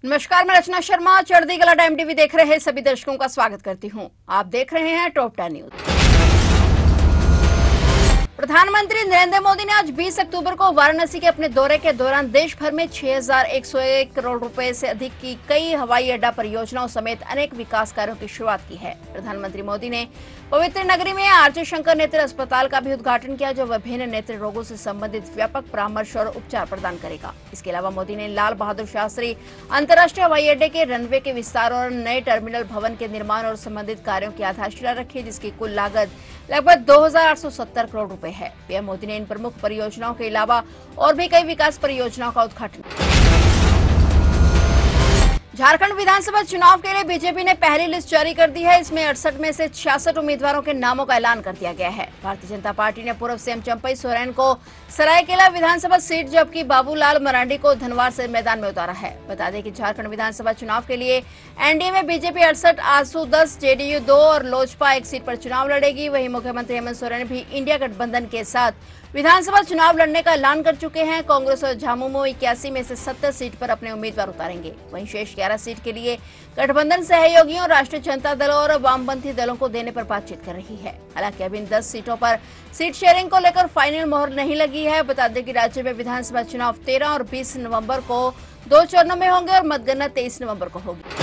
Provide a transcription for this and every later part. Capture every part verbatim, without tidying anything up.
नमस्कार, मैं रचना शर्मा चढ़ती कला टाइम टीवी देख रहे सभी दर्शकों का स्वागत करती हूं। आप देख रहे हैं टॉप टेन न्यूज। प्रधानमंत्री नरेंद्र मोदी ने आज बीस अक्टूबर को वाराणसी के अपने दौरे के दौरान देश भर में छह हज़ार एक सौ एक करोड़ रुपए से अधिक की कई हवाई अड्डा परियोजनाओं समेत अनेक विकास कार्यों की शुरुआत की है। प्रधानमंत्री मोदी ने पवित्र नगरी में आरजे शंकर नेत्र अस्पताल का भी उद्घाटन किया, जो विभिन्न नेत्र रोगों से संबंधित व्यापक परामर्श और उपचार प्रदान करेगा। इसके अलावा मोदी ने लाल बहादुर शास्त्री अंतर्राष्ट्रीय हवाई अड्डे के रनवे के विस्तार और नए टर्मिनल भवन के निर्माण और संबंधित कार्यों की आधारशिला रखी, जिसकी कुल लागत लगभग दो हजार आठ सौ सत्तर करोड़ रुपए है। पीएम मोदी ने इन प्रमुख परियोजनाओं के अलावा और भी कई विकास परियोजनाओं का उद्घाटन किया। झारखंड विधानसभा चुनाव के लिए बीजेपी ने पहली लिस्ट जारी कर दी है। इसमें अड़सठ में से छियासठ उम्मीदवारों के नामों का ऐलान कर दिया गया है। भारतीय जनता पार्टी ने पूर्व सीएम चंपई सोरेन को सरायकेला विधानसभा सीट, जबकि बाबूलाल मरांडी को धनवार से मैदान में उतारा है। बता दें कि झारखंड विधानसभा चुनाव के लिए एनडीए में बीजेपी अड़सठ, आजसू दस, जेडीयू दो और लोजपा एक सीट पर चुनाव लड़ेगी। वहीं मुख्यमंत्री हेमंत सोरेन भी इंडिया गठबंधन के साथ विधानसभा चुनाव लड़ने का ऐलान कर चुके हैं। कांग्रेस और झामुमो इक्यासी में से सत्तर सीट पर अपने उम्मीदवार उतारेंगे। वहीं शेष ग्यारह सीट के लिए गठबंधन सहयोगियों, राष्ट्रीय जनता दल और वामपंथी दलों को देने पर बातचीत कर रही है। हालांकि अभी इन दस सीटों पर सीट शेयरिंग को लेकर फाइनल मोहर नहीं लगी है। बता दें कि राज्य में विधानसभा चुनाव तेरह और बीस नवम्बर को दो चरणों में होंगे और मतगणना तेईस नवम्बर को होगी।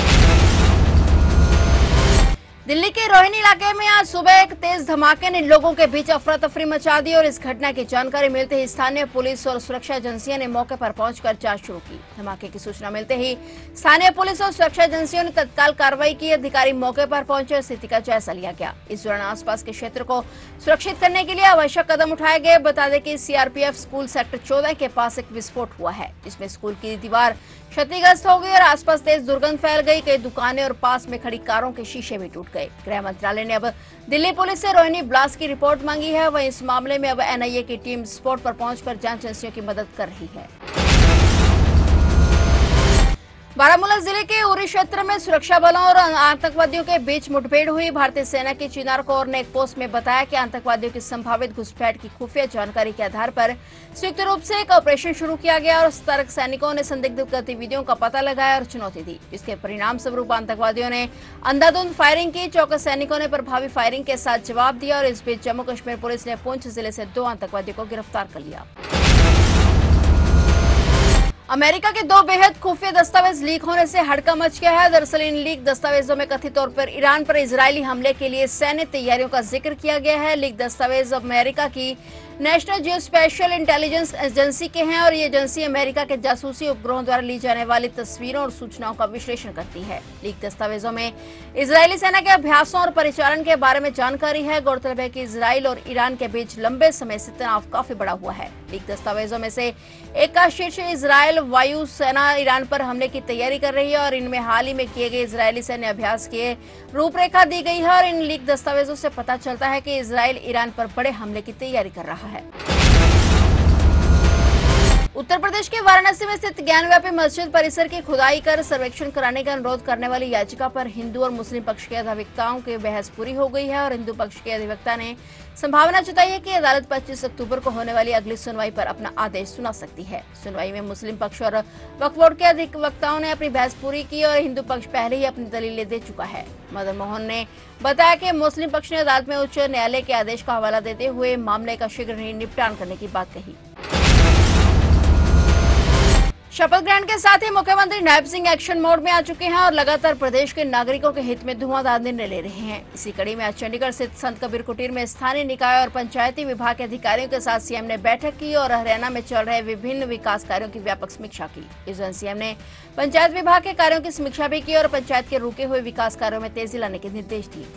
दिल्ली के रोहिणी इलाके में आज सुबह एक तेज धमाके ने लोगों के बीच अफरा तफरी मचा दी और इस घटना की जानकारी मिलते ही स्थानीय पुलिस और सुरक्षा एजेंसियों ने मौके पर पहुंचकर जांच शुरू की। धमाके की सूचना मिलते ही स्थानीय पुलिस और सुरक्षा एजेंसियों ने तत्काल कार्रवाई की। अधिकारी मौके पर पहुंचे और स्थिति का जायजा लिया गया। इस दौरान आसपास के क्षेत्र को सुरक्षित करने के लिए आवश्यक कदम उठाए गए। बता दें कि सीआरपीएफ स्कूल सेक्टर चौदह के पास एक विस्फोट हुआ है, जिसमें स्कूल की दीवार क्षतिग्रस्त हो गई और आसपास तेज दुर्गंध फैल गई। कई दुकानें और पास में खड़ी कारों के शीशे भी टूट गए। गृह मंत्रालय ने अब दिल्ली पुलिस से रोहिणी ब्लास्ट की रिपोर्ट मांगी है। वहीं इस मामले में अब एनआईए की टीम स्पॉट पर पहुंचकर जांच एजेंसियों की मदद कर रही है। बारामूला जिले के उरी क्षेत्र में सुरक्षा बलों और आतंकवादियों के बीच मुठभेड़ हुई। भारतीय सेना की चिनार कोर ने एक पोस्ट में बताया कि आतंकवादियों की संभावित घुसपैठ की खुफिया जानकारी के आधार पर संयुक्त रूप से एक ऑपरेशन शुरू किया गया और सतर्क सैनिकों ने संदिग्ध गतिविधियों का पता लगाया और चुनौती दी। इसके परिणाम स्वरूप आतंकवादियों ने अंधाधुंध फायरिंग की। चौकस सैनिकों ने प्रभावी फायरिंग के साथ जवाब दिया और इस बीच जम्मू कश्मीर पुलिस ने पुंछ जिले से दो आतंकवादियों को गिरफ्तार कर लिया। अमेरिका के दो बेहद खुफिया दस्तावेज लीक होने से हड़कंप मच गया है। दरअसल इन लीक दस्तावेजों में कथित तौर पर ईरान पर इजरायली हमले के लिए सैन्य तैयारियों का जिक्र किया गया है। लीक दस्तावेज अमेरिका की नेशनल जियोस्पेशियल इंटेलिजेंस एजेंसी के हैं और ये एजेंसी अमेरिका के जासूसी उपग्रहों द्वारा ली जाने वाली तस्वीरों और सूचनाओं का विश्लेषण करती है। लीक दस्तावेजों में इजरायली सेना के अभ्यासों और परिचालन के बारे में जानकारी है। गौरतलब है कि इजराइल और ईरान के बीच लंबे समय से तनाव काफी बढ़ा हुआ है। लीक दस्तावेजों में से एक का शीर्ष इजराइल वायु सेना ईरान पर हमले की तैयारी कर रही है और इनमें हाल ही में किए गए इजरायली सैन्य अभ्यास की रूपरेखा दी गई है और इन लीक दस्तावेजों से पता चलता है कि इजराइल ईरान पर बड़े हमले की तैयारी कर रहा है। उत्तर प्रदेश के वाराणसी में स्थित ज्ञानव्यापी मस्जिद परिसर की खुदाई कर सर्वेक्षण कराने का अनुरोध करने वाली याचिका पर हिंदू और मुस्लिम पक्ष के अधिवक्ताओं की बहस पूरी हो गई है और हिंदू पक्ष के अधिवक्ता ने संभावना जताई है कि अदालत पच्चीस अक्टूबर को होने वाली अगली सुनवाई पर अपना आदेश सुना सकती है। सुनवाई में मुस्लिम पक्ष और वक्फ बोर्ड के अधिवक्ताओं ने अपनी बहस पूरी की और हिंदू पक्ष पहले ही अपनी दलीलें दे चुका है। मदन मोहन ने बताया कि मुस्लिम पक्ष ने अदालत में उच्च न्यायालय के आदेश का हवाला देते हुए मामले का शीघ्र ही निपटान करने की बात कही। शपथ ग्रहण के साथ ही मुख्यमंत्री नायब सिंह एक्शन मोड में आ चुके हैं और लगातार प्रदेश के नागरिकों के हित में धुआंधार निर्णय ले रहे हैं। इसी कड़ी में आज चंडीगढ़ स्थित संत कबीर कुटीर में स्थानीय निकाय और पंचायती विभाग के अधिकारियों के साथ सीएम ने बैठक की और हरियाणा में चल रहे विभिन्न विकास कार्यों की व्यापक समीक्षा की। इस दौरान सीएम ने पंचायत विभाग के कार्यों की समीक्षा भी की और पंचायत के रुके हुए विकास कार्यों में तेजी लाने के निर्देश दिए।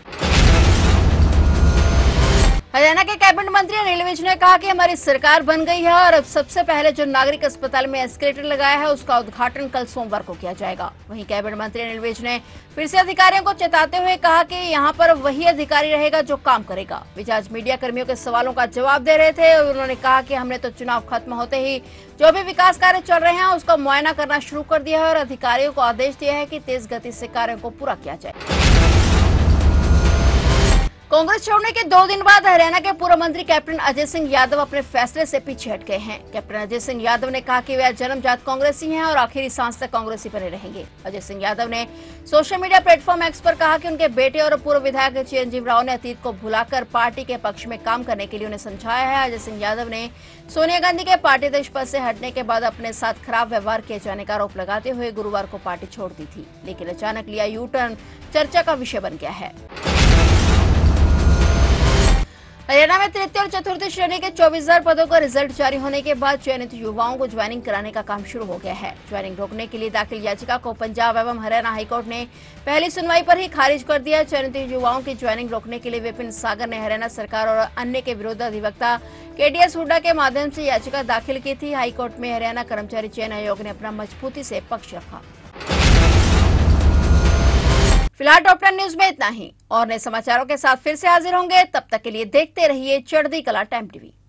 हरियाणा के कैबिनेट मंत्री अनिल विज ने कहा कि हमारी सरकार बन गई है और अब सबसे पहले जो नागरिक अस्पताल में एस्केलेटर लगाया है उसका उद्घाटन कल सोमवार को किया जाएगा। वहीं कैबिनेट मंत्री अनिल विज ने फिर से अधिकारियों को चेताते हुए कहा कि यहां पर वही अधिकारी रहेगा जो काम करेगा। विज आज मीडिया कर्मियों के सवालों का जवाब दे रहे थे और उन्होंने कहा कि हमने तो चुनाव खत्म होते ही जो भी विकास कार्य चल रहे हैं उसका मुआयना करना शुरू कर दिया है और अधिकारियों को आदेश दिया है कि तेज गति से कार्यों को पूरा किया जाए। कांग्रेस छोड़ने के दो दिन बाद हरियाणा के पूर्व मंत्री कैप्टन अजय सिंह यादव अपने फैसले से पीछे हट गए हैं। कैप्टन अजय सिंह यादव ने कहा कि वे जन्मजात कांग्रेसी हैं और आखिरी सांस तक कांग्रेसी बने रहेंगे। अजय सिंह यादव ने सोशल मीडिया प्लेटफॉर्म एक्स पर कहा कि उनके बेटे और पूर्व विधायक चिरंजीव राव ने अतीत को भुलाकर पार्टी के पक्ष में काम करने के लिए उन्हें समझाया है। अजय सिंह यादव ने सोनिया गांधी के पार्टी अध्यक्ष पद से हटने के बाद अपने साथ खराब व्यवहार किए जाने का आरोप लगाते हुए गुरुवार को पार्टी छोड़ दी थी, लेकिन अचानक लिया यू टर्न चर्चा का विषय बन गया है। हरियाणा में तृतीय और चतुर्थी श्रेणी के चौबीस हजार पदों का रिजल्ट जारी होने के बाद चयनित युवाओं को ज्वाइनिंग कराने का काम शुरू हो गया है। ज्वाइनिंग रोकने के लिए दाखिल याचिका को पंजाब एवं हरियाणा हाईकोर्ट ने पहली सुनवाई पर ही खारिज कर दिया। चयनित युवाओं की ज्वाइनिंग रोकने के लिए विपिन सागर ने हरियाणा सरकार और अन्य के विरुद्ध अधिवक्ता केडीएस हुड्डा के माध्यम से याचिका दाखिल की थी। हाईकोर्ट में हरियाणा कर्मचारी चयन आयोग ने अपना मजबूती से पक्ष रखा। फिलहाल टॉप टेन न्यूज में इतना ही और नए समाचारों के साथ फिर से हाजिर होंगे। तब तक के लिए देखते रहिए चढ़ती कला टाइम टीवी।